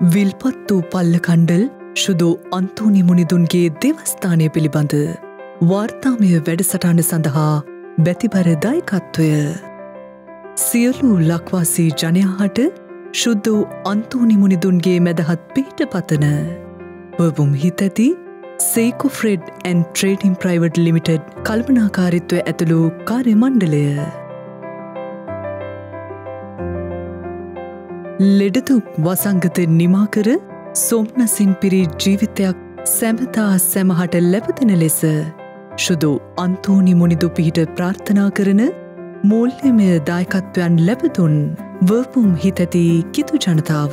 විල්පත්තු පල්ලකණ්ඩල් ශුදු අන්තෝනි මුනිදුන්ගේ දෙවස්ථානය පිළිබඳ වාර්තාමය වැඩසටහන සඳහා බැතිබර දායකත්වය සියලු ලක්වාසී ජනයාහට ශුද්ධ අන්තෝනි මුනිදුන්ගේ මැදහත් පිහිට පතන වවුම් හිතැති සේකෝ freight and trading private limited කල්පනාකාරිත්වය ඇතුළු කාර්ය මණ්ඩලය ලෙඩදුක් වසංගත නිමාකර සොම්නසින් පිරි ජීවිතයක් සැමතා සැමහට ලැබතින ලෙස ශුදු අන්තෝනි මුනිදු පිහිට ප්‍රාර්ථනා කරන මූල්‍යමය දායකත්වයන් ලැබතුන් වර්පුම් හිතැති කිතු ජනතාව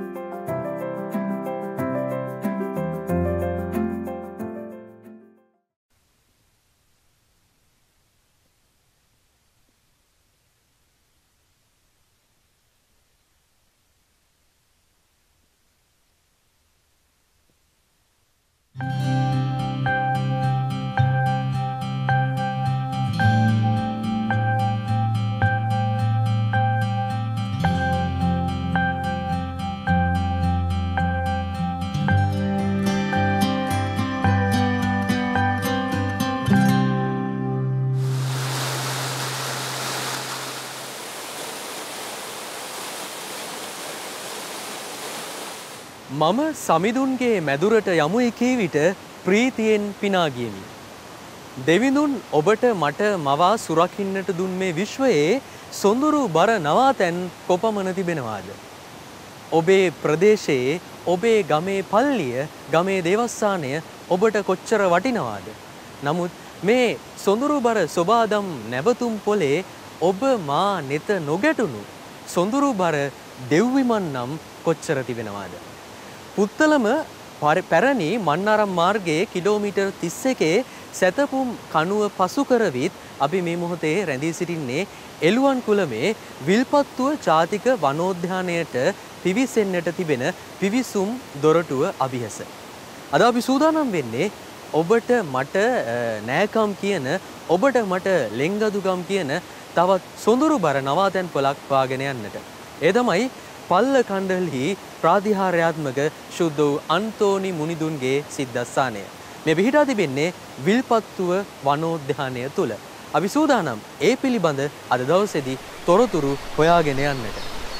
මම සමිඳුන්ගේ මැදුරට යමුයි කී විට ප්‍රීතියෙන් පිනා ගියමි. දෙවිඳුන් ඔබට මට මවා සුරකින්නට දුන් මේ විශ්වයේ සොඳුරු බර නවාතැන් කොපමණ තිබෙනවාද? ඔබේ ප්‍රදේශයේ ඔබේ ගමේ පල්ලිය ගමේ දේවස්ථානය ඔබට කොච්චර වටිනවාද? නමුත් මේ සොඳුරු බර සොබාදම් නැවතුම් පොලේ ඔබ මා නෙත නොගැටුණු සොඳුරු බර දෙව්විමන් නම් කොච්චර තිබෙනවාද? පුත්තලම පැරණි මන්නාරම් මාර්ගයේ කිලෝමීටර් 31 සැතපුම් කණුව පසු කරවිත් අපි මේ මොහොතේ රැඳී සිටින්නේ එළුවන් කුලමේ විල්පත්තුව ජාතික වනෝද්‍යානයට පිවිසෙන්නට තිබෙන පිවිසුම් දොරටුව අභියස. අද අපි සූදානම් වෙන්නේ ඔබට මට නෑකම් කියන ඔබට මට ලෙංගදුගම් කියන තවත් සොඳුරු බර නවාතැන් පොලක් පාගෙන යන්නට. ඒ තමයි පල්ලකණ්ඩල්හි ප්‍රාතිහාර්යාත්මක ශුද්ධ වූ අන්තෝනි මුනිදුන්ගේ සිද්ධස්ථානය. මේ පිහිටා තිබෙන්නේ විල්පත්තුව වනෝද්‍යානය තුල. අපි සූදානම් ඒ පිළිබඳ අද දවසේදී තොරතුරු හොයාගෙන යන්නට.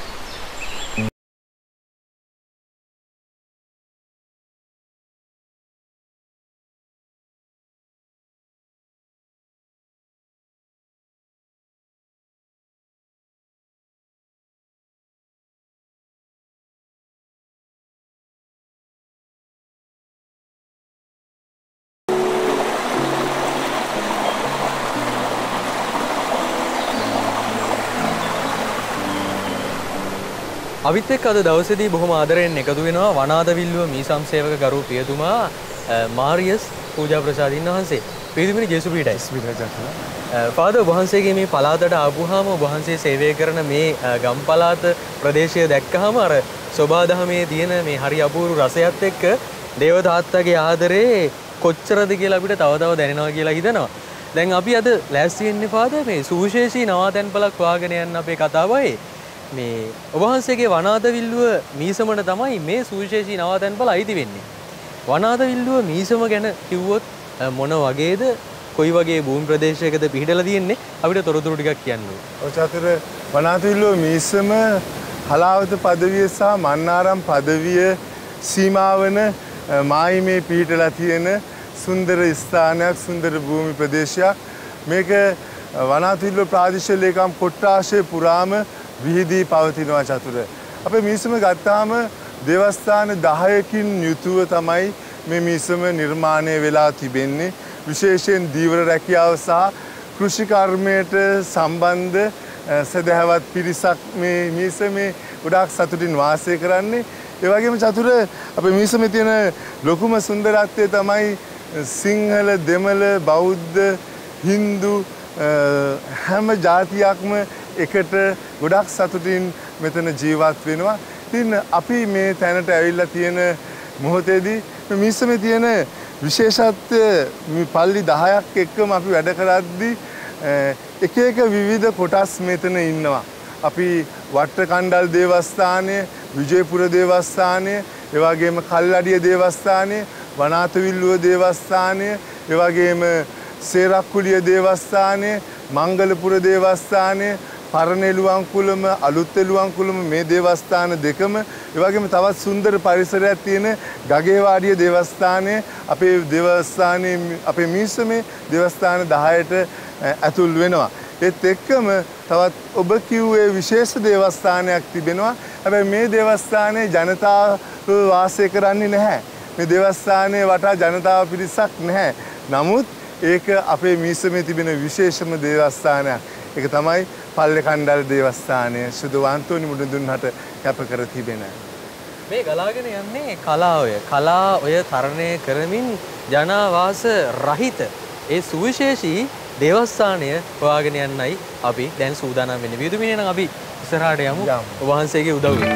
අවිත් එක්ක අද දවසේදී බොහොම ආදරයෙන් එකතු වෙනවා වනාදවිල්ලුව මීසම් සේවක ගරු පියතුමා මාරියස් පූජා ප්‍රසාදින් වහන්සේ. පියතුමනි ජේසු පීඩයි. ෆාදර් වහන්සේගේ මේ පළාතට ආපුවාම වහන්සේ සේවය කරන මේ ගම් පළාත ප්‍රදේශය දැක්කහම අර සෝබාදහමේ තියෙන මේ හරි අපූර්ව රසයත් එක්ක දේව තාත්තගේ ආදරේ කොච්චරද කියලා අපිට තව තව දැනෙනවා කියලා හිතනවා. දැන් අපි අද ලෑස්ති වෙන්නේ ෆාදර් මේ සුවිශේෂී නවාතැන්පලක් හොයාගෙන යන්න අපේ කතාවයි. මේ ඔබ වහන්සේගේ වනාදවිල්ලුව මීසමට තමයි මේ සුවිශේෂී නවාතැන්පල අයිති වෙන්නේ. වනාදවිල්ලුව මීසම ගැන කිව්වොත් මොන වගේද කොයි වගේ භූමි ප්‍රදේශයකද පිහිටලා තියෙන්නේ අපිට තොරතුරු ටිකක් කියන්න ඕනේ. ඔය චතුර වනාදවිල්ලුව මීසම හලාවත පදවිය සහ මන්නාරම් පදවිය සීමාවන මායිමේ පිහිටලා තියෙන සුන්දර ස්ථානයක් සුන්දර භූමි ප්‍රදේශයක්. මේක වනාදවිල්ලුව ප්‍රාදේශීය ලේකම් කොට්ටාශය පුරාම විහිදී පවතිනවා චතුර. අපේ මීසම ගත්තාම දේවස්ථාන 10කින් යුතුව තමයි මේ මීසම නිර්මාණය වෙලා තිබෙන්නේ. විශේෂයෙන් දීවර රැකියාව සහ කෘෂි කර්මයට සම්බන්ධ සදහවත් පිරිසක් මේ මීසමේ ගොඩාක් සතුටින් වාසය කරන්නේ. ඒ වගේම චතුර අපේ මීසමේ තියෙන ලොකුම සුන්දරත්වය තමයි සිංහල, දෙමළ, බෞද්ධ, හින්දු හැම ජාතියක්ම එකට ගොඩක් සතුටින් මෙතන ජීවත් වෙනවා. ඉතින් අපි මේ තැනට ඇවිල්ලා තියෙන මොහොතේදී මේ මීසමේ තියෙන විශේෂත්වය මේ පල්ලි 10ක් එක්කම අපි වැඩ කරද්දී එක විවිධ කොටස් මෙතන ඉන්නවා. අපි වට්ටකණ්ඩල් දේවස්ථානය විජයපුර දේවස්ථානය, ඒ වගේම කල්ලඩිය දේවස්ථානය, වනාතවිල්ලුව දේවස්ථානය, ඒ වගේම සේරක්කුලිය දේවස්ථානය, මංගලපුර දේවස්ථානය, පරණ එළුවන්කුලම, අලුත් එළුවන්කුලම මේ දේවස්ථාන දෙකම, ඒ වගේම තවත් සුන්දර පරිසරයක් තියෙන ගගේවාඩිය දේවස්ථානය අපේ දේවස්ථානයේ අපේ මියුසියමේ දේවස්ථාන 10ට ඇතුල් වෙනවා. ඒත් එක්කම තවත් ඔබ කිව්වේ විශේෂ දේවස්ථානයක් තිබෙනවා. හැබැයි මේ දේවස්ථානයේ ජනතාව වාසය කරන්නේ නැහැ. මේ දේවස්ථානයේ වටා ජනතාව පිරිසක් නැහැ. නමුත් ඒක අපේ මියුසියමේ තිබෙන විශේෂම දේවස්ථානයක්. ඒක තමයි පල්ලේකණ්ඩල් දේවස්ථානය සුදු අන්තෝනි මුඩුදුන්හට කැප කර තිබෙන. මේ ගලාගෙන යන්නේ කලාවය. කලාවය තරණය කරමින් ජනාවාස රහිත ඒ සුවිශේෂී දේවස්ථානය හොයාගෙන යන්නයි අපි දැන් සූදානම් වෙන්නේ. විදුමිනේ නම් අපි ඉස්සරහට යමු. ඔබ වහන්සේගේ උදව්වෙන්.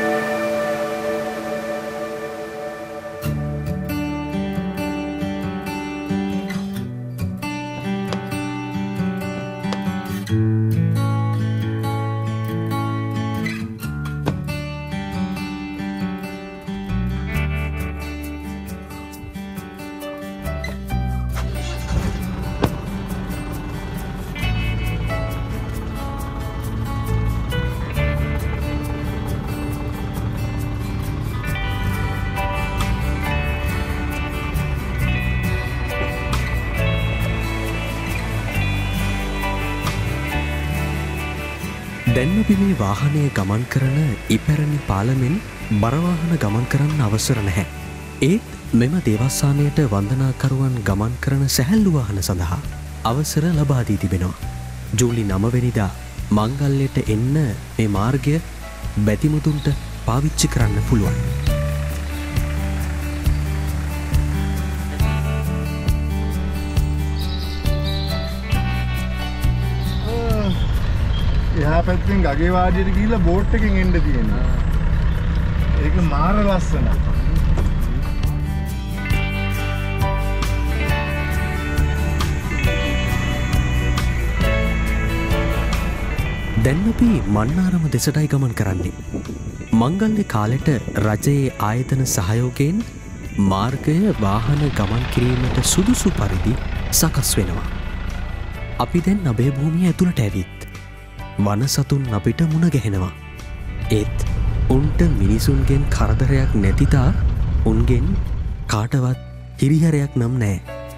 දැන් අපි මේ වාහනය ගමන් කරන ඉපැරණි පාලමෙන් බරවාහන ගමන් කරන්න අවසර නැහැ. ඒත් මෙම දේවස්ථානයට වන්දනාකරුවන් ගමන් කරන සැහැල්ලු වාහන සඳහා අවසර ලබා දී තිබෙනවා. ජූලි 9 වෙනිදා මංගල්‍යයට එන්න මේ මාර්ගය බැතිමුතුන්ට පාවිච්චි කරන්න පුළුවන්. එහා පැත්තෙන් ගගේවාඩියට ගිහිල්ලා බෝට් එකෙන් එන්න තියෙනවා. ඒක මාර ලස්සනයි. දැන් අපි මන්නාරම දෙසටයි ගමන් කරන්නේ. මංගල්‍ය කාලෙට රජයේ ආයතන සහයෝගයෙන් මාර්ගය වාහන ගමන් කිරීමට සුදුසු පරිදි සකස් වෙනවා. අපි දැන් අභය භූමිය ඇතුළට ඇවිත් වනසතුන් අපිට මුණ ගැහෙනවා. ඒත් උන්ට මිනිසුන්ගෙන් කරදරයක් නැතිතා උන්ගෙන් කාටවත් හිරිහැරයක් නම් නෑ.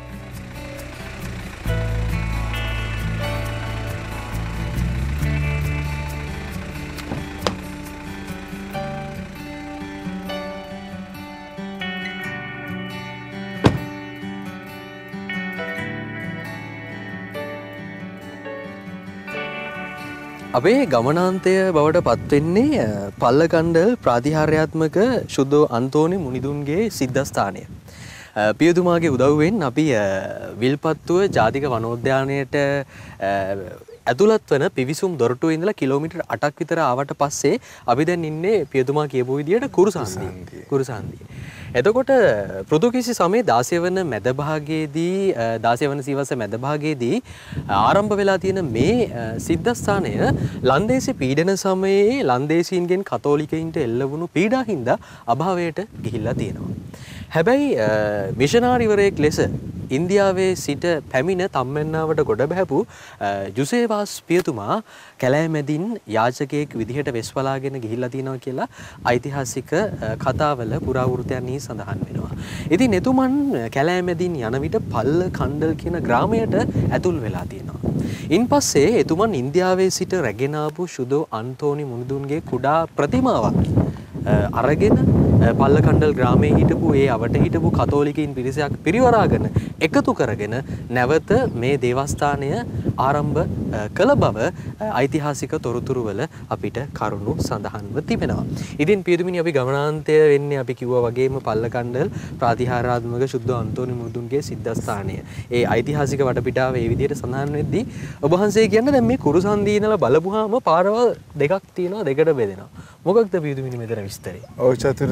අපේ ගමනාන්තය බවට පත්වෙන්නේ පල්ලකණ්ඩල් ප්‍රාතිහාර්යාත්මක ශුද්ධ අන්තෝනි මුනිදුන්ගේ සිද්ධස්ථානය. පියතුමාගේ උදව්වෙන් අපි විල්පත්තුව ජාතික වනෝද්‍යානයට ඇතුළත් වන පිවිසුම් දොරටුව ඉඳලා කිලෝමීටර් 8ක් විතර ආවට පස්සේ අපි දැන් ඉන්නේ පියතුමා කියපු විදියට කුරුසාන්දිය. එතකොට පෘතුගීසි සමයේ 16 වන මැදභාගයේදී 16 වන සියවස මැදභාගයේදී ආරම්භ වෙලා තියෙන මේ සිද්ධාස්ථානය ලන්දේසි පීඩන සමයේ ලන්දේසීන්ගෙන් කතෝලිකයින්ට එල්ල වුණු පීඩා හින්දා අභාවයට ගිහිල්ලා තියෙනවා. හැබැයි මිෂනාරිවරයෙක් ලෙස ඉන්දියාවේ සිට පැමිණ තම්මැන්නාවට ගොඩ බැහැපු ජුසේවාස් පියතුමා කැලෑමැදින් යාචකයෙක් විදිහට වෙස්වලාගෙන ගිහිල්ලා තියෙනවා කියලා ඓතිහාසික කතාවල පුරාවෘත්තයන්හි සඳහන් වෙනවා. ඉතින් එතුමන් කැලෑමැදින් යන විට පල්ලකණ්ඩල් කියන ග්‍රාමයට ඇතුල් වෙලා තියෙනවා. ඉන්පස්සේ එතුමන් ඉන්දියාවේ සිට රැගෙන ආපු ශුද්ධ අන්තෝනි මුනිදුන්ගේ කුඩා ප්‍රතිමාවක් අරගෙන පල්ලකණ්ඩල් ග්‍රාමයේ හිටපු ඒ අවට හිටපු කතෝලිකයින් පිරිසක් පිරිවරාගෙන එකතු කරගෙන නැවත මේ දේවස්ථානය ආරම්භ කළ බව ඓතිහාසික තොරතුරුවල අපිට කරුණු සඳහන්ව තිබෙනවා. ඉතින් පියතුමිනි අපි ගමනාන්තය වෙන්නේ අපි කිව්වා වගේම පල්ලකණ්ඩල් ප්‍රාතිහාර්යාත්මක ශුද්ධ අන්තෝනි මුනිදුන්ගේ සිද්ධාස්ථානය. ඒ ඓතිහාසික වටපිටාව ඒ විදිහට සඳහන් වෙද්දී ඔබ වහන්සේ කියන්නේ දැන් මේ කුරුසන්දී ඉඳලා බලපුවාම පාරවල් දෙකක් තියෙනවා දෙකට බෙදෙනවා. මොකක්ද පියතුමිනි මෙතන විස්තරය? ඔව් චතුර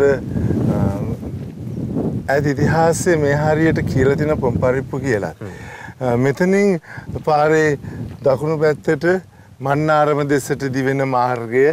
ඇත් ඉතිහාසයේ මේ හරියට කියලා තියෙන පොම්පරිප්පු කියලා. මෙතනින් පාරේ දකුණු පැත්තට මන්නාරම දෙසට දිවෙන මාර්ගය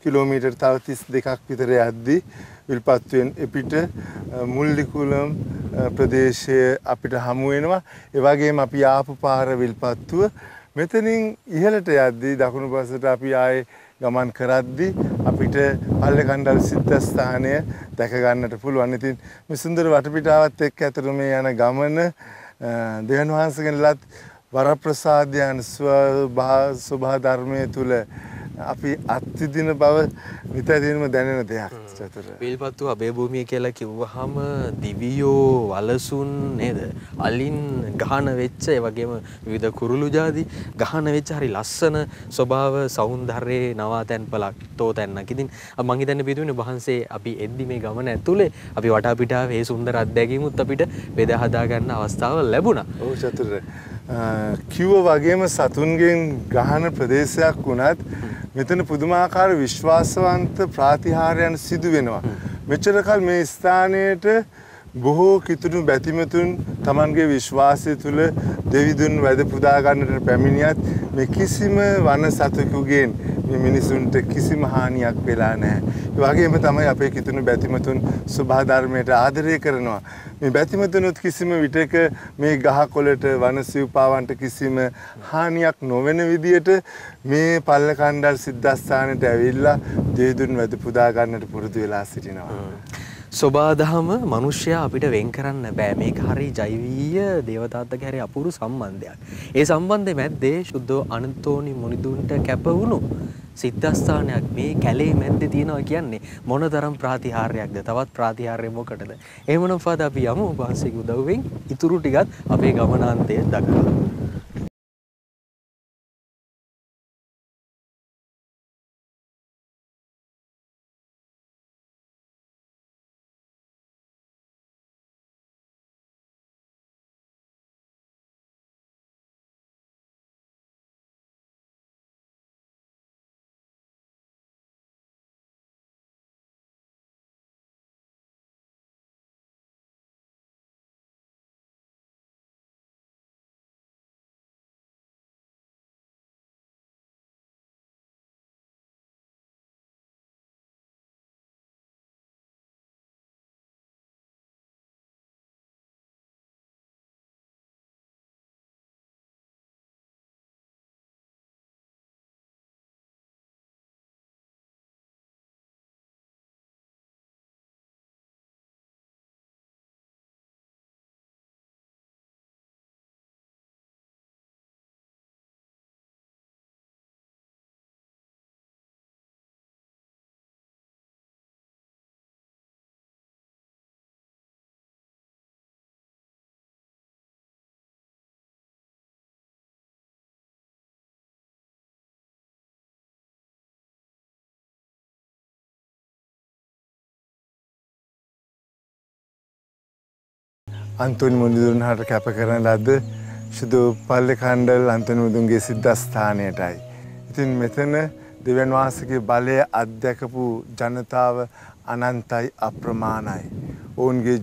කිලෝමීටර් තව 32ක් විතර යද්දී විල්පත්තුවෙන් එපිට මුල්ලිකුලම් ප්‍රදේශය අපිට හමු වෙනවා. ඒ වගේම අපි ආපු පාර විල්පත්තුව මෙතනින් ඉහළට යද්දී දකුණු පසට අපි ආයේ ගමන් කරද්දී අපිට පල්ලේකණ්ඩල් සිද්ධාස්ථානය දැක ගන්නට පුළුවන්. ඉතින් මේ සුන්දර වටපිටාවත් එක්ක ඇතුළු මේ යන ගමන දෙවියන් වහන්සේගෙන් ලත් වරප්‍රසාදයන් ස්වභාව ධර්මයේ තුල අපි අත්විඳින බව නිතරම දැනෙන දෙයක්. චතුර. විල්පත්තු අබේ භූමිය කියලා කිව්වහම දිවියෝ වලසුන් නේද? අලින් ගහන වෙච්ච ඒ වගේම විවිධ කුරුළු ಜಾති ගහන වෙච්ච හරි ලස්සන ස්වභාව සෞන්දර්යයේ නවාතැන්පලක් තෝතැන්නක්. ඉතින් මම හිතන්නේ පිටුනේ වහන්සේ අපි එද්දි මේ ගමන ඇතුලේ අපි වටා පිටාවේ මේ සුන්දර අත්දැකීමුත් අපිට බෙදා හදා ගන්න අවස්ථාව ලැබුණා. ඔව් චතුර. කිව්ව වගේම සතුන්ගෙන් ගහන ප්‍රදේශයක් වුණත් මෙතන පුදුමාකාර විශ්වාසවන්ත ප්‍රාතිහාර්යයන් සිදු වෙනවා. මෙච්චර කල් මේ ස්ථානයේට බොහෝ කිතුණු බැතිමතුන් Tamanගේ විශ්වාසය තුල දෙවිදුන් වැද පුදා ගන්නට පැමිණියත් මේ කිසිම වන සතෙකුගෙන් මේ මිනිසුන්ට කිසිම හානියක් වෙලා නැහැ. ඒ වගේම තමයි අපේ කිතුණු බැතිමතුන් සුභා ධර්මයට ආදරය කරනවා. මේ බැතිමතුනුත් කිසිම විටක මේ ගහකොළට වන සිව්පාවන්ට කිසිම හානියක් නොවන විදියට මේ පල්ලකණ්ඩල් සිද්ධාස්ථානයට ඇවිල්ලා දෙවිදුන් වැද පුදා ගන්නට පුරුදු වෙලා සිටිනවා. සෝබාදහම මිනිස්සයා අපිට වෙන් කරන්න බෑ. මේක හරි ජෛවීය දේවතාත්තගේ හරි අපූර්ව සම්බන්ධයක්. ඒ සම්බන්ධෙ මැද්දේ සුද්ධ අනන්තෝනි මුනිදුන්ට කැප වුණු සිද්ධාස්ථානයක් මේ කැලේ මැද්දේ තියෙනවා කියන්නේ මොනතරම් ප්‍රාතිහාර්යයක්ද? තවත් ප්‍රාතිහාර්ය මොකටද? එහෙමනම් ෆාද අපි යමු වහන්සේගේ උදව්වෙන් ඉතුරු ටිකත් අපේ ගමනාන්තය දක්වා. අන්තෝනි මුනිදුන්හට කැප කරන ලද සුදු පල්ලේකණ්ඩල් අන්තෝනි මුනිදුන්ගේ සිද්ධාස්ථානයටයි. ඉතින් මෙතන දෙවියන් වහන්සේගේ බලය අත්දැකපු ජනතාව අනන්තයි අප්‍රමාණයි. ඔවුන්ගේ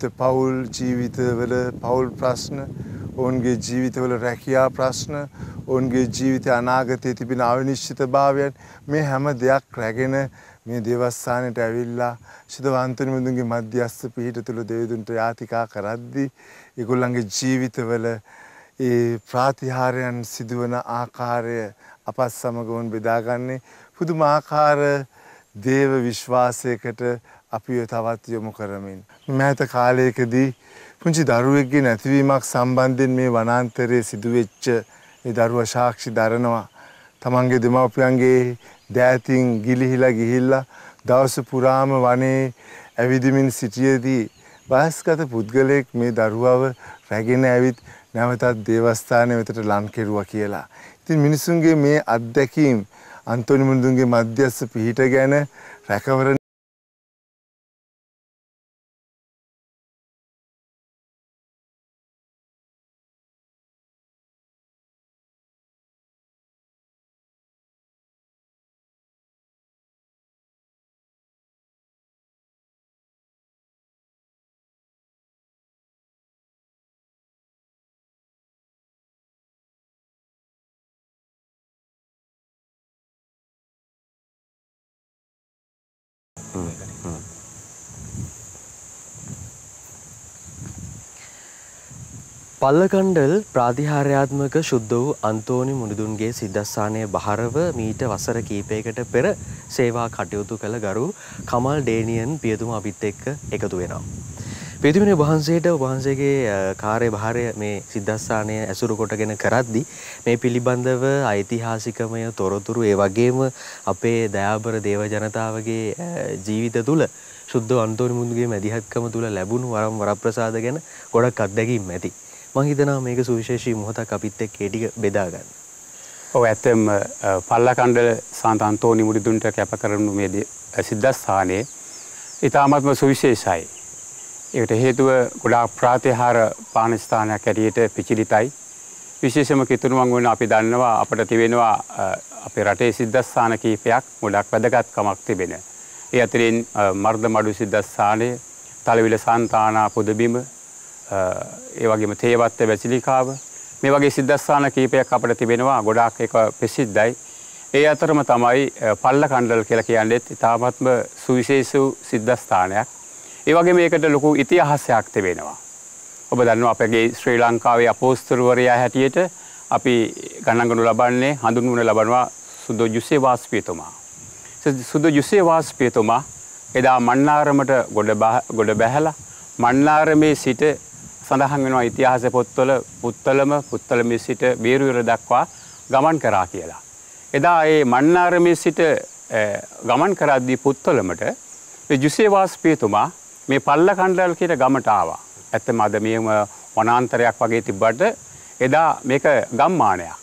ජීවිතවල පෞල් ප්‍රශ්න, ඔවුන්ගේ ජීවිතවල රැකියා ප්‍රශ්න, ඔවුන්ගේ ජීවිත අනාගතයේ තිබෙන අවිනිශ්චිතභාවයන් මේ හැම දෙයක් රැගෙන මේ දේවස්ථානයට ඇවිල්ලා සුදු අන්තෝනි මුනිදුන්ගේ මධ්‍යස්ථ පිහිට තුල දෙවිදුන්ට යාතිකා කරද්දී ඒගොල්ලන්ගේ ජීවිතවල ඒ ප්‍රාතිහාර්යයන් සිදුවන ආකාරය අපත් සමග වුන් බෙදාගන්නේ පුදුමාකාර දේව විශ්වාසයකට අපිව තවත් යොමු කරමින්. මෑත කාලයකදී පුංචි දරුවෙක්ගේ නැතිවීමක් සම්බන්ධයෙන් මේ වනාන්තරයේ සිදුවෙච්ච ඒ දරුවා සාක්ෂි දරනවා. තමන්ගේ දෙමව්පියන්ගේ දෑතින් ගිලිහිලා ගිහිල්ලා දවස පුරාම වනේ ඇවිදිමින් සිටියේදී වයස්ගත පුද්ගලයෙක් මේ දරුවව රැගෙන ඇවිත් නැවතත් දේවස්ථානය වෙතට ලං කෙරුවා කියලා. ඉතින් මිනිසුන්ගේ මේ අත්දැකීම් අන්තෝනි මුනිදුන්ගේ මධ්‍යස්ථ පිහිට ගැන රැකවරණ පල්ලකණ්ඩල් ප්‍රාතිහාර්යාත්මක ශුද්ධ වූ අන්තෝනි මුනිදුන්ගේ සිද්ධාස්ථානයේ බහරව මීට වසර කීපයකට පෙර සේවා කටයුතු කළ ගරු කමල් ඩේනියන් පියතුමා අපිත් එක්ක එකතු වෙනවා. පියතුමනි වහන්සේට වහන්සේගේ කාර්යභාරය මේ සිද්ධාස්ථානය ඇසුරු කොටගෙන කරද්දී මේ පිළිබඳව ඓතිහාසිකමය තොරතුරු ඒ වගේම අපේ දයාබර දේව ජනතාවගේ ජීවිත තුළ ශුද්ධ අන්තෝනි මුනිදුන්ගේ මැදිහත්කම තුළ ලැබුණු වරම් වරප්‍රසාද ගැන ගොඩක් අත්දැකීම් ඇති. මම හිතනවා මේක සුවිශේෂී මොහොතක් අපිත් එක්ක ඒ ටික බෙදා ගන්න. ඔව් ඇත්තම පල්ලකණ්ඩල සාන්ත අන්තෝනි මුනිදුන්ට කැප කරනු මේ සිද්ධාස්ථානයේ ඊටාත්ම සුවිශේෂයි. ඒකට හේතුව ගොඩාක් ප්‍රාතිහාර පාන ස්ථානයක් ඇටියට පිචිලිතයි. විශේෂම කිතුණුවන් වුණ අපි දන්නවා අපිට තිබෙනවා අපේ රටේ සිද්ධාස්ථාන කීපයක් ගොඩාක් වැදගත්කමක් තිබෙන. ඒ අතරින් මර්ධමඩු සිද්ධාස්ථානය, තලවිල සන්තානා පුදබිම, ඒ වගේම තේවත්ත බැසිලිකාව මේ වගේ සිද්ධාස්ථාන කීපයක් අපිට තිබෙනවා ගොඩාක් ඒක ප්‍රසිද්ධයි. ඒ අතරම තමයි පල්ලකණ්ඩල කියලා කියන්නේ ඉතාමත්ම සුවිශේෂ සිද්ධාස්ථානයක්. ඒ වගේම මේකට ලොකු ඉතිහාසයක් තිබෙනවා. ඔබ දන්නවා අපගේ ශ්‍රී ලංකාවේ අපෝස්තලවරයා හැටියට අපි ගණන් ගනු ලබන්නේ හඳුන්වනු ලබනවා සුදු යුසේවාස් පියතුමා. සුදු යුසේවාස් පියතුමා එදා මන්නාරමට ගොඩ බැහැලා මන්නාරමේ සිට සඳහන් වෙනවා ඉතිහාස පොත්වල පුත්තලමේ සිට බේරුවර දක්වා ගමන් කරා කියලා. එදා ඒ මන්නාරමේ සිට ගමන් කරද්දී පුත්තලමට මේ යුසේවාස් පියතුමා මේ පල්ලකණ්ඩල කියන ගමට ආවා. ඇත්තම අද මේම වනාන්තරයක් වගේ තිබ්බට එදා මේක ගම්මානයක්.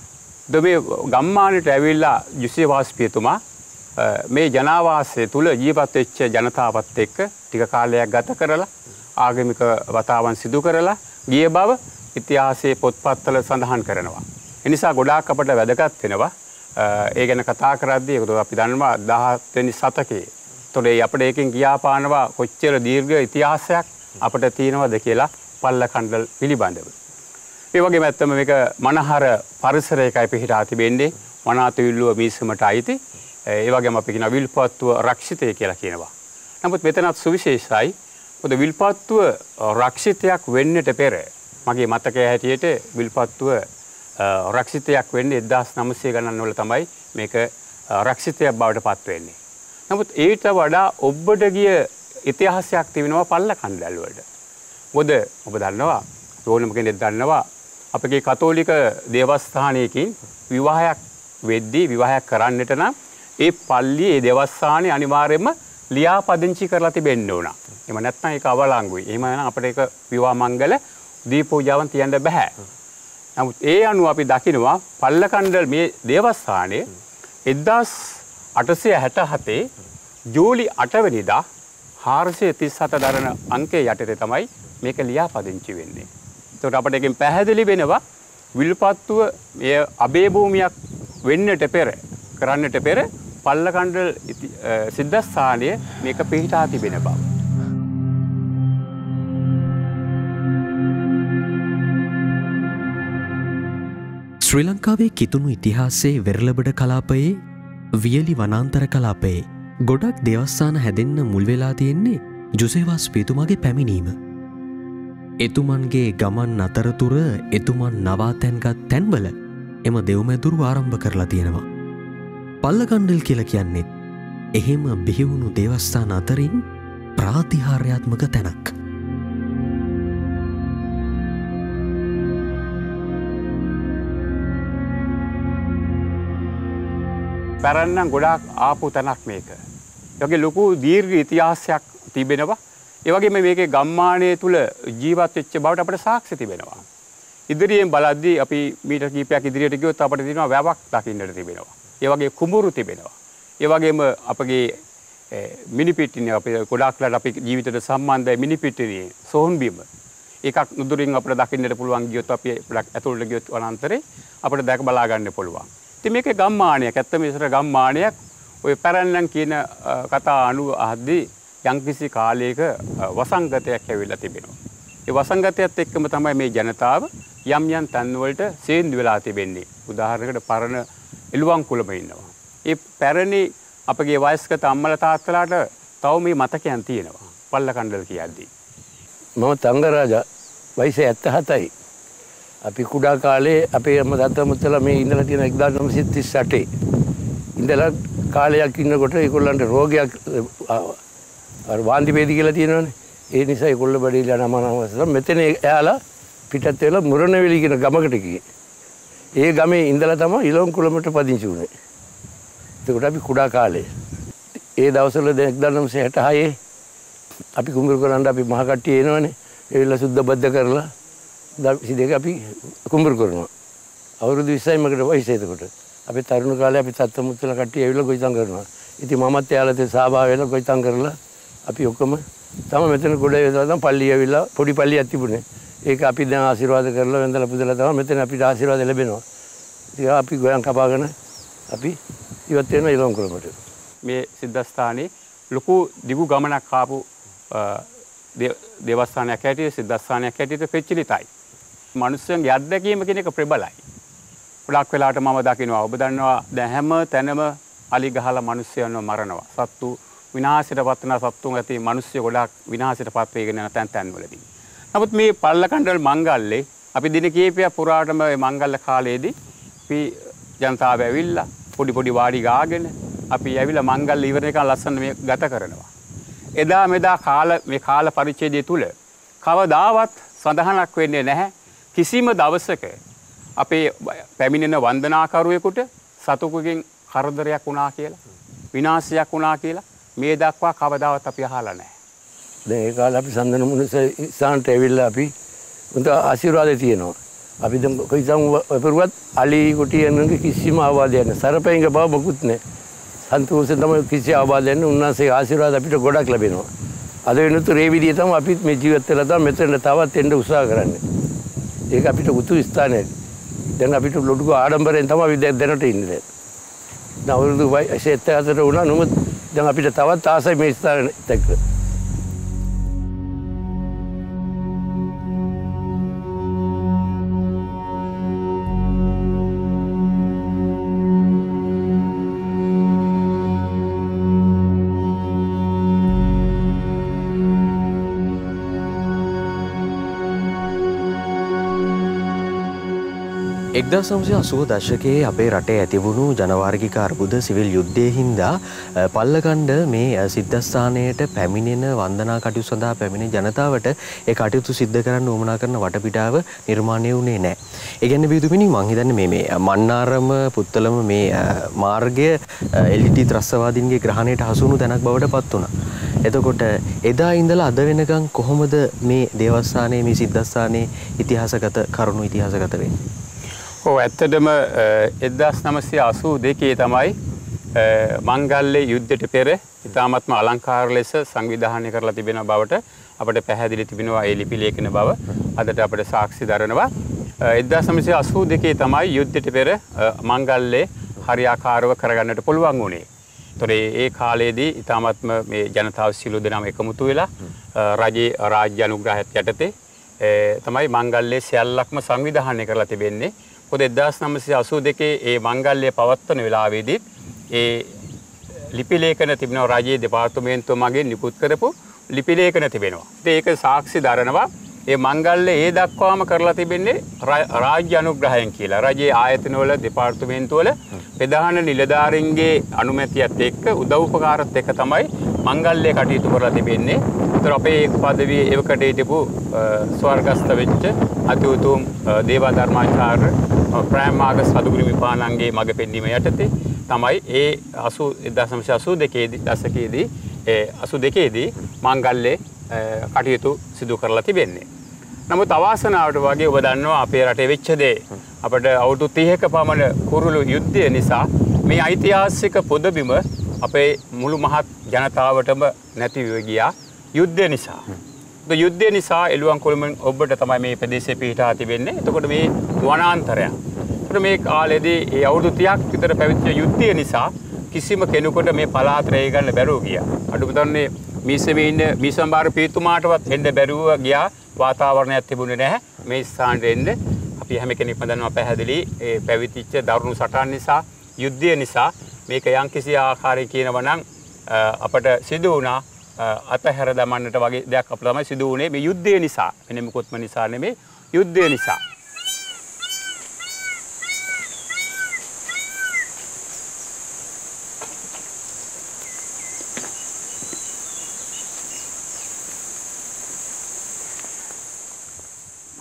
මේ ගම්මානයට ඇවිල්ලා යුසේවාස් පියතුමා මේ ජනාවාසය තුල ජීවත් වෙච්ච ජනතාවත් එක්ක ටික කාලයක් ගත කරලා ආගමික වතාවන් සිදු කරලා ගිය බව ඉතිහාසයේ පොත්පත්වල සඳහන් කරනවා. ඒ නිසා ගොඩාක් අපට වැදගත් වෙනවා. ඒ ගැන කතා කරද්දී ඒක අපි දන්නවා 17 වෙනි શතකයේ. ඒතකොට අපිට ඒකෙන් ගියාපානවා කොච්චර දීර්ඝ ඉතිහාසයක් අපිට තියෙනවද කියලා පල්ලකණ්ඩල පිළිබඳව. ඒ වගේම ඇත්තම මේක මනහර පරිසරයකයි පිහිටා තිබෙන්නේ. වනාතුවිල්ලුව මිසමට අයිති. ඒ වගේම අපි කියන විල්පත්තුව රක්ෂිතය කියලා කියනවා. නමුත් මෙතනත් සුවිශේෂයි. මොකද විල්පත්තුව රක්ෂිතයක් වෙන්නට පෙර මගේ මතකයේ හැටියට විල්පත්තුව රක්ෂිතයක් වෙන්නේ 1900 ගණන් වල තමයි මේක රක්ෂිතයක් බවට පත් වෙන්නේ. නමුත් ඊට වඩා ඔබට ගිය ඉතිහාසයක් තිබෙනවා පල්ලකණ්ඩල වලට. මොකද ඔබ දන්නවා ඕනම කෙනෙක් දන්නවා අපගේ කතෝලික දේවස්ථානයකින් විවාහයක් වෙද්දී විවාහයක් කරන්නට නම් ඒ පල්ලියේ ඒ දේවස්ථානයේ අනිවාර්යයෙන්ම ලියාපදිංචි කරලා තිබෙන්න ඕන. එහෙම නැත්නම් ඒක අවලංගුයි. එහෙම නම් අපිට ඒක විවාහ මංගල දීපෝජාවන් තියන්න බෑ. නමුත් ඒ අනුව අපි දකිනවා පල්ලකණ්ඩල මේ දේවස්ථානයේ 1867 ජූලි 8 වෙනිදා 437 දරන අංකයේ යටතේ තමයි මේක ලියාපදිංචි වෙන්නේ. ඒකට අපිට එකෙන් පැහැදිලි වෙනවා විල්පත්තුව මේ අබේ භූමියක් වෙන්නට පෙර කරන්නට පෙර පල්ලකණ්ඩල සිද්ධාස්ථානය මේක පිහිටා තිබෙන බව. ශ්‍රී ලංකාවේ කිතුණු ඉතිහාසයේ වෙරළබඩ කලාපයේ වියලි වනාන්තර කලාපයේ ගොඩක් දේවස්ථාන හැදෙන්න මුල් වෙලා තියෙන්නේ යුසේවාස් පියතුමාගේ පැමිණීම. එතුමන්ගේ ගමන් අතරතුර එතුමන් නවාතැන්ගත් තැන්වල එම දෙව්මැදුරු ආරම්භ කරලා තියෙනවා. පල්ලකණ්ඩල කියලා කියන්නේ එහෙම බිහිවුණු දේවස්ථාන අතරින් ප්‍රාතිහාර්යාත්මක තැනක්. පැරණන් ගොඩාක් ආපු තැනක් මේක. ඒ වගේ ලොකු දීර්ඝ ඉතිහාසයක් තිබෙනවා. ඒ වගේම මේකේ ගම්මානයේ තුල ජීවත් වෙච්ච බවට අපිට සාක්ෂි තිබෙනවා. ඉදිරියෙන් බලද්දී අපි මීටර් කිහිපයක් ඉදිරියට ගියොත් අපිට තියෙනවා වැවක් දකින්නට තිබෙනවා. ඒ වගේ කුඹුරු තිබෙනවා. ඒ වගේම අපගේ මිනිපිටිනේ අපේ ගොඩාක් වෙලාවට අපි ජීවිතයට සම්බන්ධයි මිනිපිටිනේ සෝහන් බිම. එකක් නුදුරින් අපිට දකින්නට පුළුවන් ගියොත් අපි ඇතුළට ගියොත් වනාන්තරේ අපිට දැක බලා ගන්න පුළුවන්. ඉතින් මේකේ ගම්මානයක් ඇත්තම ඉස්සර ගම්මානයක් ඔය පැරණන් කියන කතා අනුව අහද්දී යම්කිසි කාලයක වසංගතයක් ඇවිල්ලා තිබෙනවා. ඒ වසංගතයත් එක්කම තමයි මේ ජනතාව යම් යම් තැන්වලට සේන්දු වෙලා තිබෙන්නේ. උදාහරණයකට පරණ එළුවන් කුලම ඉන්නවා. ඒ පැරණි අපගේ වයස්ගත අම්මලා තාත්තලාට තව මේ මතකයන් තියෙනවා. පල්ලකණ්ඩල කියද්දී. මම තංගරාජා වයස 77යි. අපි කුඩා කාලේ අපේ අම්මා තාත්තා මුත්තලා මේ ඉඳලා තියෙන 1938 ඉඳලා කාලයක් ඉන්නකොට ඒගොල්ලන්ට රෝගයක් අර වාන්ති වේදි කියලා තියෙනවනේ. ඒ නිසා ඒගොල්ලෝ බඩේලා නමනවසලා මෙතන එයාලා පිටත් වෙලා මුරණවැලි කියන ගමකට ගියේ. ඒ ගමේ ඉඳලා තමයි ඉලොන්කුලමට පදිංචි වුණේ. ඒකට අපි කුඩා කාලේ. ඒ දවස්වල 1966 අපි කුඹුරු කරන්න අපි මහ කට්ටිය එනවනේ. ඒවිලා සුද්ධ බද්ද කරලා දවස් දෙක අපි කුඹුරු කරනවා. අවුරුදු 20යි මකට වයස එතකොට. අපි තරුණ කාලේ අපි සත්තමුත්තල කට්ටිය ඇවිල්ලා ගොවිතැන් කරනවා. ඉතින් මමත් එයාලට සහභාගී වෙලා ගොවිතැන් කරලා අපි ඔක්කොම තම මෙතන ගොඩ වෙලා තමයි පල්ලිය ඇවිල්ලා පොඩි පල්ලියක් තිබුණේ. ඒක අපි දැන් ආශිර්වාද කරලා වෙන්දලා පුදලා තමයි මෙතන අපිට ආශිර්වාද ලැබෙනවා. ඉතින් අපි ගොයන් කපාගෙන අපි ඉවත් වෙන ඉලොන්කුලමට. මේ සිද්ධාස්ථානයේ ලොකු දිගු ගමනක් ආපු දේවස්ථානයක් හැටියට සිද්ධාස්ථානයක් හැටියට ප්‍රචලිතයි. මිනිස්සුන්ගේ අත්දැකීම කියන එක ප්‍රබලයි. ගොඩක් වෙලාවට මම දකිනවා ඔබ දන්නවා දැන් හැම තැනම අලි ගහලා මිනිස්සුන්ව මරනවා. සත්තු විනාශයට පත් වෙන සත්තුන් ඇති මිනිස්සු ගොඩක් විනාශයට පත් වෙගෙන යන තැන්වලදී. නමුත් මේ පල්ලකණ්ඩල මංගල්ලේ අපි දින කීපයක් පුරාටම මේ මංගල්ල කාලයේදී අපි ජනතාව ඇවිල්ලා පොඩි වාඩි ගාගෙන අපි ඇවිල්ලා මංගල්ල ඉවර එකක් ලස්සන මේ ගත කරනවා. එදා මෙදා මේ කාල පරිච්ඡේදය තුල කවදාවත් සඳහනක් වෙන්නේ නැහැ කිසිම දවසක අපේ පැමිණෙන වන්දනාකරුවෙකුට සතුකුගෙන් කරදරයක් වුණා කියලා විනාශයක් වුණා කියලා මේ දක්වා කවදාවත් අපි අහලා නැහැ. දැන් ඒ කාලේ අපි සඳන මුනිස ඉස්සන්ට ඇවිල්ලා අපි උන්ට ආශිර්වාද තියෙනවා. අපි දැන් කොයිසම් පෙරුවත් අලි කුටියන්ගේ කිසිම ආවාදයක් නැහැ. සරපෙන්ගේ බව මොකුත් නැහැ. සන්තෝෂෙන් තමයි කිසි ආවාදයක් නැහැ. උන්වහන්සේ ආශිර්වාද අපිට ගොඩක් ලැබෙනවා. අද වෙනතු මේ විදිය තමයි අපිත් මේ ජීවත් වෙලා තමයි මෙතන තවත් එන්න උත්සාහ කරන්නේ. ඒක අපිට උතුම් ස්ථානයක්. දැන් අපිට ලොඩු ආඩම්බරෙන් තමයි අපි දැනට ඉන්නේ. දැන් අවුරුදු 74 වුණා නමුත් දැන් අපිට තවත් ආසයි මේ ස්ථානෙට එක්ක. දශකයේ අපේ රටේ ඇතිවුණු ජනවාර්ගික අර්බුද සිවිල් යුද්ධයේ හින්දා පල්ලකණ්ඩ මේ සිද්ධාස්ථානයට පැමිණෙන වන්දනා කටයුතු සඳහා පැමිණෙන ජනතාවට ඒ කටයුතු සිද්ධ කරන්න උවමනා කරන වටපිටාව නිර්මාණය වුණේ නැහැ. ඒ කියන්නේ බිදුමිනි මං හිතන්නේ මේ මන්නාරම පුත්තලම මේ මාර්ගය LTT ත්‍රස්තවාදීන්ගේ ග්‍රහණයට හසු වුණු තැනක් බවට පත් වුණා. එතකොට එදා ඉඳලා අද වෙනකන් කොහොමද මේ දේවස්ථානයේ මේ සිද්ධාස්ථානයේ ඉතිහාසගත කරුණු ඉතිහාසගත වෙන්නේ? ඔව් ඇත්තටම 1982 තමයි මංගල්ලේ යුද්ධයට පෙර ඉතාමත්ම අලංකාර ලෙස සංවිධානය කරලා තිබෙන බවට අපිට පැහැදිලි තිබෙනවා ඒ ලිපි ලේඛන බව අදට අපිට සාක්ෂි දරනවා. 1982 තමයි යුද්ධයට පෙර මංගල්ලේ හරියාකාරව කරගන්නට පුළුවන් වුණේ. ඒතොර ඒ කාලයේදී ඉතාමත්ම මේ ජනතාව සියලු දෙනාම එකමුතු වෙලා රජයේ රාජ්‍ය අනුග්‍රහයත් යටතේ තමයි මංගල්ලේ සියල්ලක්ම සංවිධානය කරලා තිබෙන්නේ. පොද 1982 ඒ මංගල්‍ය පවත්වන වෙලාවේදී ඒ ලිපි ලේඛන තිබෙනවා රාජ්‍ය දෙපාර්තමේන්තුව මගින් නිකුත් කරපු ලිපි ලේඛන තිබෙනවා. ඒක සාක්ෂි දරනවා. ඒ මංගල්‍ය ඒ දක්වාම කරලා තිබෙන්නේ රාජ්‍ය අනුග්‍රහයෙන් කියලා. රජයේ ආයතනවල දෙපාර්තමේන්තුවල ප්‍රධාන නිලධාරීන්ගේ අනුමැතියත් එක්ක උදව්පකාරත් එක්ක තමයි මංගල්‍ය කටයුතු කරලා තිබෙන්නේ. ඒතර අපේ පදවියේ එවකට හිටපු ස්වර්ගස්ත වෙච්ච අති උතුම් දේවා ධර්මාචාර්ය ප්‍රෑමාග සදුගුරු විපාණන්ගේ මඟ පෙන්වීම යටතේ තමයි ඒ 1982 මංගල්‍ය කටයුතු සිදු කරලා තිබෙන්නේ. නමුත් අවාසනාවට වගේ ඔබ දන්නවා අපේ රටේ වෙච්ච දේ අපිට අවුරුදු 30ක පමණ කුරුළු යුද්ධය නිසා මේ ඓතිහාසික පොදබිම අපේ මුළු මහත් ජනතාවටම නැතිව ගියා යුද්ධය නිසා. ඒ යුද්ධය නිසා එළුවන්කුළුමෙන් ඔබට තමයි මේ ප්‍රදේශය පිහිටා තිබෙන්නේ. එතකොට මේ වනාන්තරය. ඒතර මේ කාලේදී ඒ අවුරුදු 30ක් විතර පැවතිච්ච යුද්ධය නිසා කිසිම කෙනෙකුට මේ පළාත රැය ගන්න බැරුව ගියා. අඩුපතරනේ මීසමේ ඉන්න මීසම්බාර පීතුමාටවත් එන්න බැරුව ගියා. වාතාවරණයක් තිබුණේ නැහැ මේ ස්ථානට එන්න. අපි හැම කෙනෙක්ම දන්නවා පැහැදිලි ඒ පැවිතිච්ච දරුණු සටන් නිසා යුද්ධය නිසා මේක යම්කිසි ආකාරයක කියනවා නම් අපට සිදු වුණා අතහැර දමන්නට වගේ දෙයක් අපිට තමයි සිදු වුණේ මේ යුද්ධය නිසා. වෙන මොකොත්ම නිසා නෙමෙයි යුද්ධය නිසා.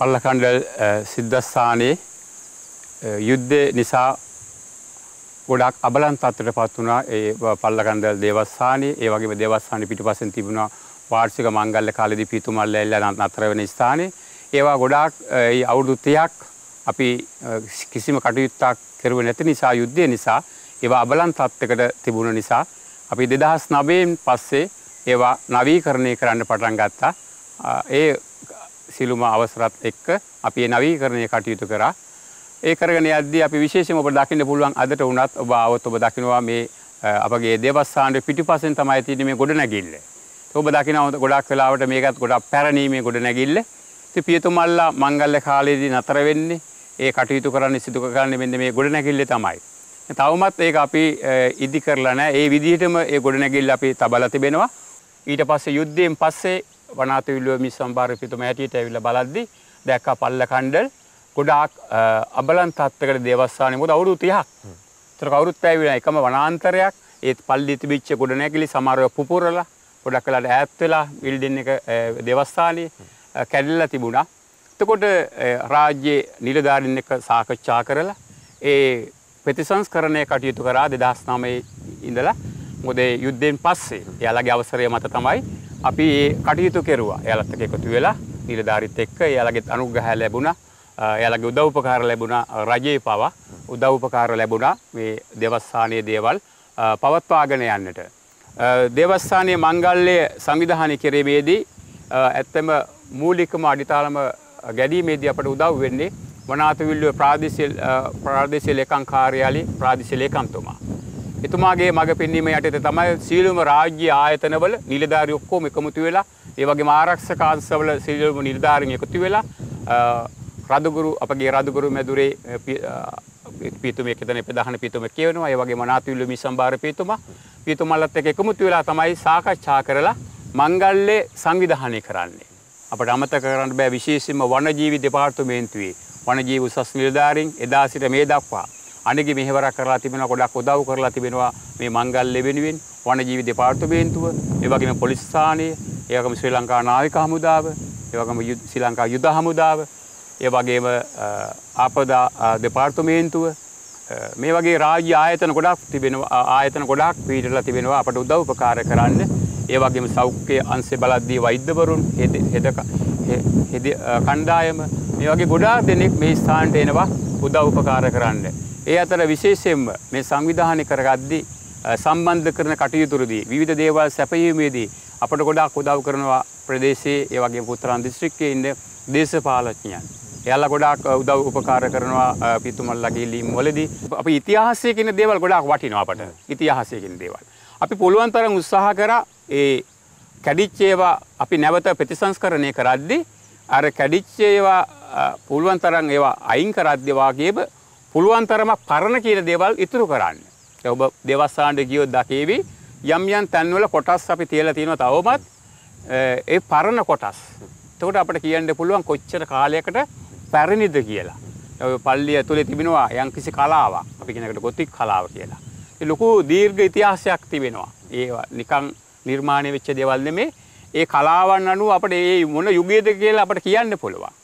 පල්ලකණ්ඩල් සිද්ධස්ථානයේ යුද්ධ නිසා ගොඩක් අබලන් තත්ත්වයට පත් වුණා. ඒ පල්ලකණ්ඩල් දේවස්ථානයේ ඒ වගේම දේවස්ථානයේ පිටුපස්සෙන් තිබුණා වාර්ෂික මංගල්‍ය කාලේදී පිතුමල්ල ඇල්ලලා නතර වෙන ස්ථානේ. ඒවා ගොඩාක් අවුරුදු 30ක් අපි කිසිම කටයුත්තක් කරුවේ නැති නිසා යුද්ධය නිසා ඒවා අබලන් තත්ත්වයකට තිබුණ නිසා අපි 2009න් පස්සේ ඒවා නවීකරණය කරන්න පටන් ගත්තා. ඒ සිළුම අවසරත් එක්ක අපි මේ නවීකරණය කටයුතු කරා. ඒ කරගෙන යද්දී අපි විශේෂයෙන්ම ඔබ දකින්න පුළුවන් අදට වුණත් ඔබ ආවොත් ඔබ දකින්නවා මේ අපගේ දේවස්ථානයේ පිටුපසෙන් තමයි තියෙන්නේ මේ ගොඩනැගිල්ල. ඔබ දකිනවා ගොඩක් වෙලාවට මේකත් ගොඩක් පැරණි මේ ගොඩනැගිල්ල. ඉතින් පියතුමල්ලා මංගල්‍ය කාලේදී නතර වෙන්නේ ඒ කටයුතු කරන්න සිදු කරන්නේ මෙන්න මේ ගොඩනැගිල්ලේ තමයි. තවමත් ඒක අපි ඉදි කරලා නැහැ. ඒ විදිහටම ඒ ගොඩනැගිල්ල අපි තබලා තිබෙනවා. ඊට පස්සේ යුද්ධයෙන් පස්සේ වනාතවිල්ලුව මිස් සම්බාර පිටුම හැටියට ඇවිල්ලා බලද්දි දැක්කා පල්ලකණ්ඩල් ගොඩාක් අබලන් තත්ත්වයකට දේවස්ථානේ මොකද අවුරුදු 30ක්. ඒතර කවුරුත් පැවිලා එකම වනාන්තරයක් ඒ පල්ලි තිබිච්ච ගොඩනැගිලි සමහරව පුපුරලා ගොඩක් වෙලාට ඈත් වෙලා බිල්ඩින් එක දේවස්ථානේ කැඩිලා තිබුණා. එතකොට රාජ්‍යයේ නිලධාරීන් එක්ක සාකච්ඡා කරලා ඒ ප්‍රතිසංස්කරණය කටයුතු කරා 2009 ඉඳලා. මොකද යුද්ධයෙන් පස්සේ එයාලගේ අවසරය මත තමයි අපි මේ කටයුතු කෙරුවා. එයාලත් එක්ක එකතු වෙලා නිලධාරීත් එක්ක එයාලගේ අනුග්‍රහය ලැබුණා. එයාලගේ උදව් උපකාර ලැබුණා. රජයේ පවා උදව් උපකාර ලැබුණා මේ දේවස්ථානයේ දේවල් පවත්වාගෙන යන්නට. දේවස්ථානයේ මංගල්‍ය සංවිධානය කිරීමේදී ඇත්තම මූලිකම අඩිතාලම ගැනීමේදී අපට උදව් වෙන්නේ වනාතවිල්ලුවේ ප්‍රාදේශීය ලේකම් කාර්යාලයේ ප්‍රාදේශීය ලේකම්තුමා. එතුමාගේ මඟ පෙන්වීම යටතේ තමයි සීලම රාජ්‍ය ආයතනවල නිලධාරී ඔක්කොම එකමුතු වෙලා ඒ වගේම ආරක්ෂක අංශවල සීලම නිලධාරීන් එකතු වෙලා අපගේ රදුගුරු මැදුරේ පියතුමෙක් එතන ප්‍රධාන පියතුමෙක් කියවෙනවා. ඒ වගේම වනාතවිල්ලුවේ මිසම්බාර පියතුමල්ලත් එක්ක එකමුතු වෙලා තමයි සාකච්ඡා කරලා මංගල්‍ය සංවිධානය කරන්නේ. අපට අමතක කරන්න බෑ විශේෂයෙන්ම වනජීවි දෙපාර්තමේන්තුවේ වනජීවි උසස් නිලධාරීන් එදා සිට මේ දක්වා අනෙකි මෙහෙවරක් කරලා තිබෙනවා. ගොඩක් උදව් කරලා තිබෙනවා මේ මංගල්‍ය වෙනුවෙන් වනජීවි දෙපාර්තමේන්තුව, ඒ වගේම පොලිස් ස්ථානය, ඒ වගේම ශ්‍රී ලංකා නාවික හමුදාව, ඒ වගේම ශ්‍රී ලංකා යුද හමුදාව, ඒ වගේම ආපදා දෙපාර්තමේන්තුව මේ වගේ රාජ්‍ය ආයතන ගොඩක් තිබෙනවා. ආයතන ගොඩක් පිටරලා තිබෙනවා අපට උදව් උපකාර කරන්න. ඒ වගේම සෞඛ්‍ය අංශේ බලද්දී වෛද්‍යවරුන් හෙද කණ්ඩායම මේ වගේ ගොඩාක් දෙනෙක් මේ ස්ථානට එනවා උදව් උපකාර කරන්න. ඒ අතර විශේෂයෙන්ම මේ සංවිධානය කරගද්දී සම්බන්ධ කරන කටයුතුවලදී විවිධ දේවල් සැපයීමේදී අපට ගොඩාක් උදව් කරනවා ප්‍රදේශයේ ඒ වගේම පුත්‍රාන් දිස්ත්‍රික්කයේ ඉන්න දේශපාලඥයන්. එයාලා ගොඩාක් උදව් උපකාර කරනවා පිතුමල්ලගේ ලීම් වලදී. අපි ඉතිහාසයේ කියන දේවල් ගොඩාක් වටිනවා අපට. ඉතිහාසයේ කියන දේවල්. අපි පුළුවන් තරම් උත්සාහ කරා ඒ කැඩිච්ච ඒවා අපි නැවත ප්‍රතිසංස්කරණය කරද්දී අර කැඩිච්ච ඒවා පුළුවන් තරම් ඒවා අයින් කරද්දී වාගේම පුළුවන් තරම පරණ කියන දේවල් ඉතුරු කරන්න. ඔබ දේවස්ථානට ගියොත් දකේවි යම් යම් තැන්වල කොටස් අපි තියලා තියෙනවා තවමත් ඒ පරණ කොටස්. එතකොට අපිට කියන්න පුළුවන් කොච්චර කාලයකට පැරණිද කියලා. ඔය පල්ලිය ඇතුලේ තිබෙනවා යම්කිසි කලාවක්. අපි කියන එකට ගොතික් කලාව කියලා. ඒ ලොකු දීර්ඝ ඉතිහාසයක් තිබෙනවා. ඒවා නිකන් නිර්මාණය වෙච්ච දේවල් නෙමේ. ඒ කලාවන් අනුව අපිට මේ මොන යුගයේද කියලා අපිට කියන්න පුළුවන්.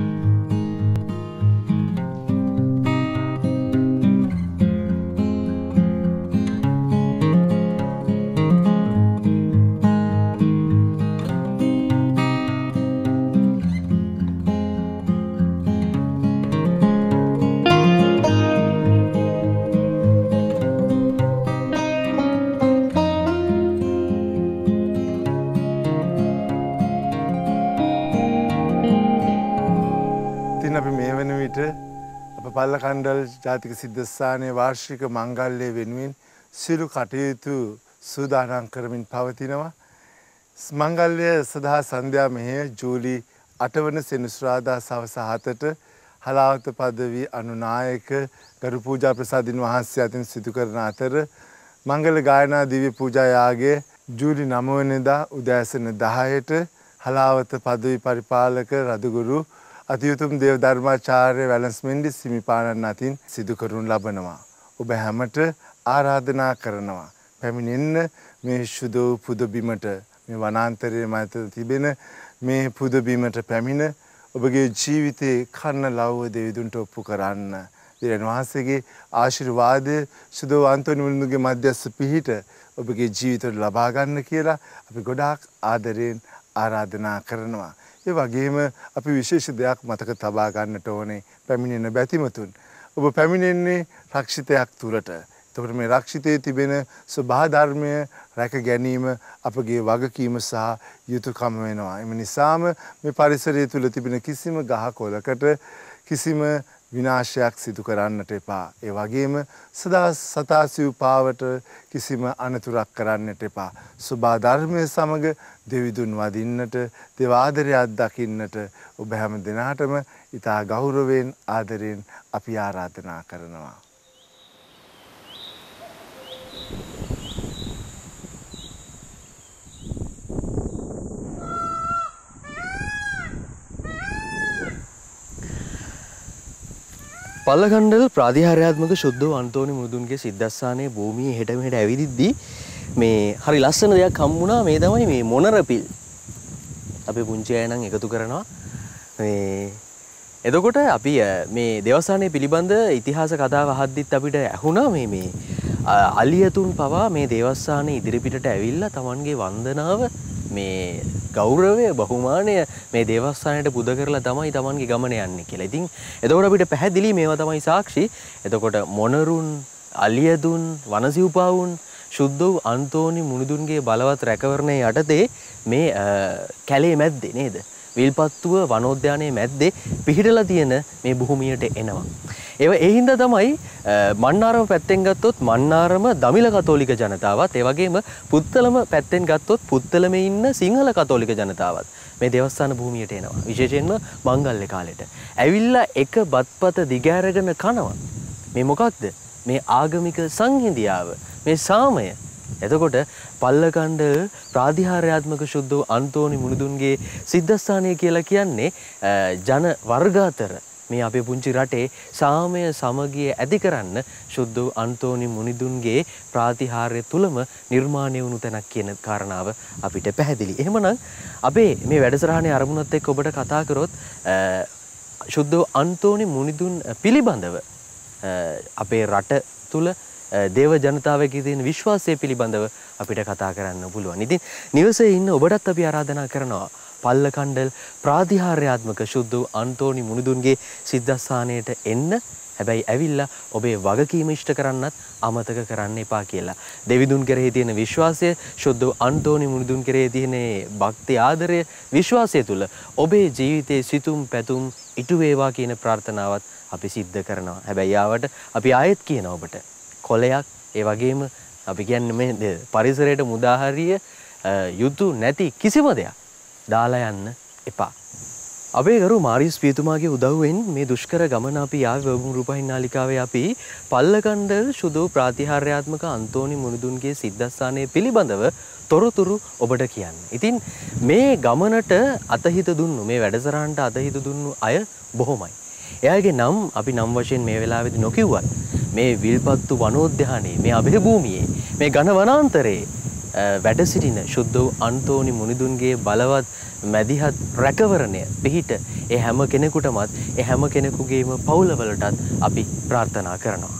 පල්ලකණ්ඩල් ජාතික සිද්ධස්ථානයේ වාර්ෂික මංගල්‍ය වෙනුවෙන් සියලු කටයුතු සූදානම් කරමින් පවතිනවා. මංගල්‍ය සදහා සන්ධ්‍යා මෙහෙය ජූලි 8 වන සෙනසුරාදා සවස 7ට හලාවත පදවි අනුනායක ගරු පූජා ප්‍රසාදින් වහන්සේ අතින් සිදු කරන අතර මංගල ගායනා දිව්‍ය පූජා යාගය ජූලි 9 වෙනිදා උදෑසන 10ට හලාවත පදවි පරිපාලක රදුගුරු අතියුතුම් දේව ධර්මාචාර්ය වැලන්ස්මෙන්ඩි හිමිපාණන් අතින් සිදු කරනු ලබනවා. ඔබ හැමට ආරාධනා කරනවා. පැමිණෙන්න මේ ශුද්ධ පුද බිමට මේ වනාන්තරයේ මත තිබෙන මේ පුද බිමට පැමිණ ඔබගේ ජීවිතේ කන්න ලව්ව දෙවිඳුන්ට ඔප්පු කරන්න. දෙවියන් වහන්සේගේ ආශිර්වාදය සුදෝ අන්තෝනි මුනිඳුන්ගේ මැදස්ස පිහිට ඔබගේ ජීවිතවල ලබා ගන්න කියලා අපි ගොඩාක් ආදරෙන් ආරාධනා කරනවා. ඒ වගේම අපි විශේෂ දෙයක් මතක තබා ගන්නට ඕනේ පැමිණෙන බැතිමතුන්. ඔබ පැමිණෙන්නේ රක්ෂිතයක් තුලට. එතකොට මේ රක්ෂිතයේ තිබෙන සබහා ධර්මය රැක ගැනීම අපගේ වගකීම සහ යුතුයකම වෙනවා. එම නිසාම මේ පරිසරය තුල තිබෙන කිසිම ගහකොළකට කිසිම විනාශයක් සිදු කරන්නට එපා. ඒ වගේම සතාසිව් පාවට කිසිම අනතුරක් කරන්නට එපා. සබහා ධර්මයේ සමග දෙවිඳුන් වදින්නට, දේව ආදරයක් දකින්නට ඔබ හැම දිනාටම ඉතා ගෞරවයෙන් ආදරයෙන් අපි ආරාධනා කරනවා. පල්ලකණ්ඩල ප්‍රාතිහාර්යාත්මක ශුද්ධ අන්තෝනි මුනිඳුන්ගේ සිද්ධාස්ථානයේ භූමියේ හෙට මෙහෙට ඇවිදිද්දී මේ හරි ලස්සන දෙයක් හම්බුණා. මේ තමයි මේ මොනරපිල්. අපේ පුංචි අය නම් එකතු කරනවා. මේ එතකොට අපි මේ දේවස්ථානයේ පිළිබඳ ඉතිහාස කතාව අහද්දිත් අපිට ඇහුණා මේ අලියතුන් පවා මේ දේවස්ථානයේ ඉදිරිපිටට ඇවිල්ලා Tamanගේ වන්දනාව මේ ගෞරවය බහුමානය මේ දේවස්ථානයට පුද කරලා තමයි Tamanගේ ගමන යන්නේ කියලා. ඉතින් එතකොට අපිට පැහැදිලි මේවා තමයි සාක්ෂි. එතකොට මොනරුන්, අලියදුන්, වනසිව්පාවුන් ශුද්ධ වූ අන්තෝනි මුනිඳුන්ගේ බලවත් රැකවරණයේ යටතේ මේ කැලේ මැද්දේ නේද? විල්පත්තුව වනෝද්‍යානයේ මැද්දේ පිහිටලා තියෙන මේ භූමියට එනවා. ඒ හින්දා තමයි මන්නාරම පැත්තෙන් ගත්තොත් මන්නාරම දමිළ කතෝලික ජනතාවත් ඒ වගේම පුත්තලම පැත්තෙන් ගත්තොත් පුත්තලමේ ඉන්න සිංහල කතෝලික ජනතාවත් මේ දේවස්ථාන භූමියට එනවා. විශේෂයෙන්ම මංගල්‍ය කාලෙට. ඇවිල්ලා එක බත්පත දිගෑරගෙන කනවා. මේ මොකක්ද? මේ ආගමික සංහිඳියාව, මේ සාමය. එතකොට පල්ලකණ්ඩ ප්‍රාතිහාර්යාත්මක ශුද්ධ අන්තෝනි මුනිඳුන්ගේ සිද්ධාස්ථානය කියලා කියන්නේ ජන වර්ග අතර මේ අපේ පුංචි රටේ සාමය සමගිය ඇති කරන්න ශුද්ධ අන්තෝනි මුනිඳුන්ගේ ප්‍රාතිහාර්ය තුලම නිර්මාණය වුණු තැනක් කියන කාරණාව අපිට පැහැදිලි. එහෙමනම් අපේ මේ වැඩසටහනේ අරමුණත් එක්ක ඔබට කතා කරොත් ශුද්ධ අන්තෝනි මුනිඳුන් පිළිබඳව අපේ රට තුල දේව ජනතාවගේ තියෙන විශ්වාසය පිළිබඳව අපිට කතා කරන්න පුළුවන්. ඉතින් නිවසේ ඉන්න ඔබටත් අපි ආරාධනා කරනවා පල්ලකණ්ඩල ප්‍රාතිහාර්යාත්මක ශුද්ධ අන්තෝනි මුනිඳුන්ගේ සිද්ධාස්ථානයට එන්න. හැබැයි ඇවිල්ලා ඔබේ වගකීම ඉෂ්ට කරන්නත් අමතක කරන්න එපා කියලා. දෙවිඳුන් කෙරෙහි තියෙන විශ්වාසය, ශුද්ධ අන්තෝනි මුනිඳුන් කෙරෙහි තියෙන භක්ති ආදරය, විශ්වාසය තුල ඔබේ ජීවිතයේ සිතුම් පැතුම් ඉටු වේවා කියන ප්‍රාර්ථනාවත් අපි සිද්ධ කරනවා. හැබැයි ආවට අපි ආයෙත් කියනවා ඔබට කොලයක් ඒ වගේම අපි කියන්නේ මේ පරිසරයට මුදාහරිය යුතු නැති කිසිම දෙයක් දාලා යන්න එපා. අපේ ගරු මාරිස් පියතුමාගේ උදව්වෙන් මේ දුෂ්කර ගමන අපි ආවේ වගුම් රූපහින් නාලිකාවේ අපි පල්ලකණ්ඩල ශුද්ධ ප්‍රාතිහාර්යාත්මක අන්තෝනි මුනිඳුන්ගේ සිද්ධාස්ථානය පිළිබඳව තොරතුරු ඔබට කියන්න. ඉතින් මේ ගමනට අතහිත දුන්නු මේ වැඩසටහනට අතහිත දුන්නු අය බොහොමයි. එයාගේ නම් අපි නම් වශයෙන් මේ වෙලාවේදී නොකියුවත් මේ විල්පත්තු වනෝද්‍යානයේ මේ අභය භූමියේ මේ ඝන වනාන්තරයේ වැඩ සිටින ශුද්ධ අන්තෝනි මුනිඳුන්ගේ බලවත් මැදිහත් රැකවරණය පිහිට ඒ හැම කෙනෙකුටමත් ඒ හැම කෙනෙකුගේම පවුලවලටත් අපි ප්‍රාර්ථනා කරනවා.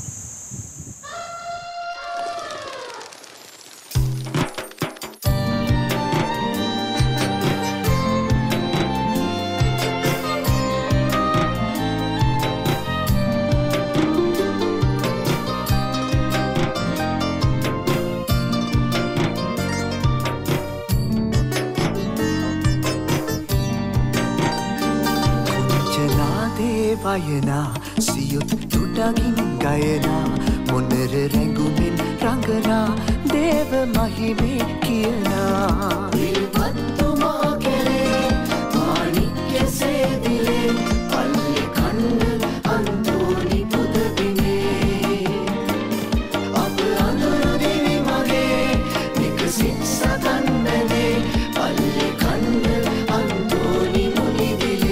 වයනා සියුත් තුඩගින් ගයනා මොනර රැඟුමින් රඟනා දේව මහිමේ කියනා විල්පත්තුමා කෙරේ මාණික්‍ය සේදිලේ පල්ලි කණ්ඩ අන්තෝනි පුදබිනේ අප අඳුරු දිවි මගේ විකසිත් සගන්නනේ පල්ලි කණ්ඩ අන්තෝනි මුනිදිලේ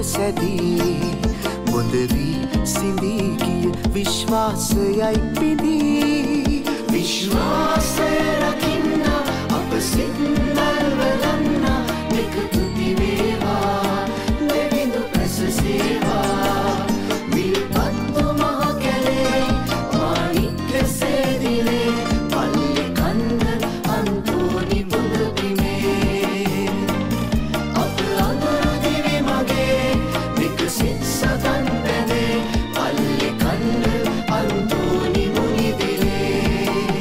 සැදී බොඳවී සිඳී ගිය විශ්වාසයයි පිදී විශ්වාසය රකින්න අප සිත් නල්වලන්න එක තුති වේවා දෙවිඳු පැස සේවා විල්පත්තු මහ කැලේ මාණික්ක සේදිලේ පල්ලි කන්ද අන්තෝනි බුදු බිමේ අප අඳුරු දිවි මගේ විකසිත සතන් බැඳේ පල්ලි කන්ද අන්තෝනි මුනි දිලේ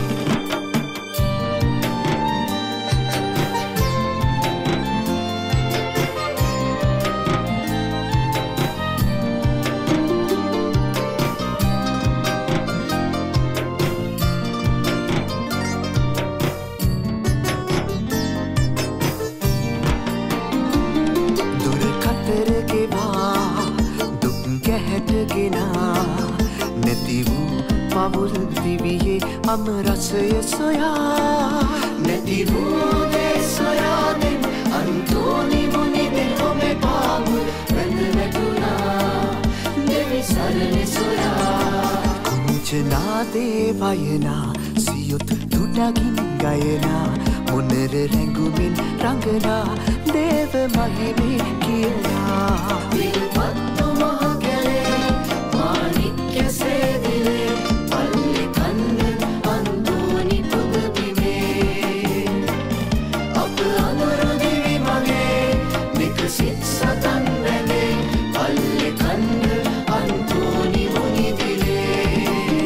දුර කතර ගෙවා දුක් ගැහැට ගෙනා නැති වූ පවුල් දිවියේ අම රසය සොයා නැති වූ දේ සොයා දෙන් අන්තෝනි මුනි දෙකොමේ පාගුල් වැඳ වැටුණා දෙවි සරණ සොයා කුංචනා දේවයනා සියොත් තුඩගින් ගයනා මොනර රැඟුමින් රඟනා දේව මහිමේ කියලා විල්පත්තු මහ කැලේ මාණික්ක සේදිලේ පල්ලි කන්ද අන්තෝනි පුද බිමේ අප අඳුරු දිවි මගේ විකසිත සතන් බැඳේ පල්ලි කන්ද අන්තෝනි මුනි දිලේ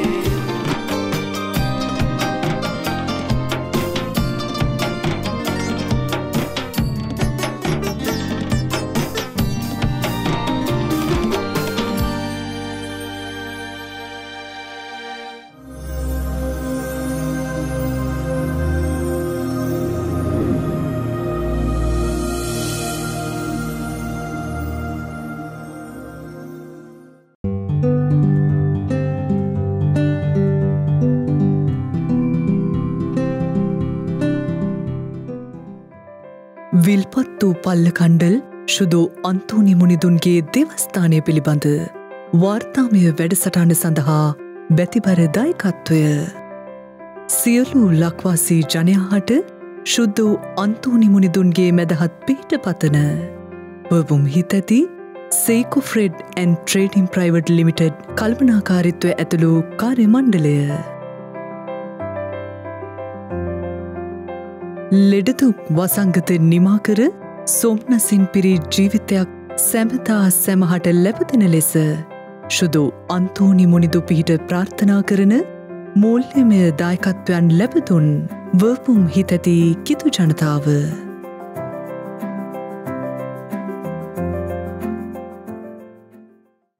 විල්පත් වූ පල්ල කණ්ඩල් ශුදෝ අන්තෝනි මුනිදුන්ගේ දෙවස්ථානය පිළිබඳ වාර්තාමය වැඩසටහන සඳහා බැතිබර දායකත්වය සියලු ලක්වාසී ජනයාහට ශුද්ධ අන්තෝනි මුනිදුන්ගේ මැදහත් පිහිට පතන වවුම් හිතැති සේකෝ freight and trading private limited කල්පනාකාරිත්වය ඇතුළු කාර්ය මණ්ඩලය ලෙඩදුක් වසංගත නිමාකර සොම්නසින් පිරි ජීවිතයක් සැමතා සැමහට ලැබදෙන ලෙස ශුදු අන්තෝනි මුනිදු පිහිට ප්‍රාර්ථනා කරන මූල්‍යමය දායකත්වයන් ලැබදුන් වර්පුම් හිතැති කිතු ජනතාව